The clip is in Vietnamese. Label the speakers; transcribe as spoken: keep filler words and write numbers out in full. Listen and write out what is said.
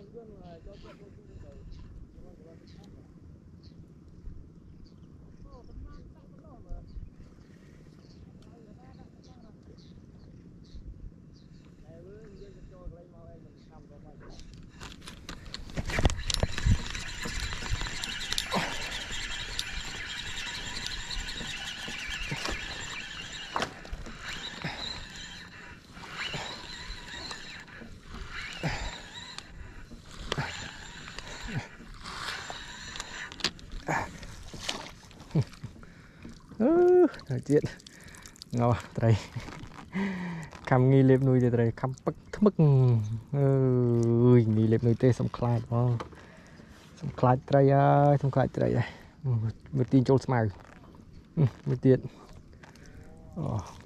Speaker 1: chuyện ngò trời cầm nghi liệp nuôi trời cầm bắt thmức ơi nghi liệp nuôi tê sông khai đó sông khai trời ơi sông khai trời ơi một tin trôi smile một tiền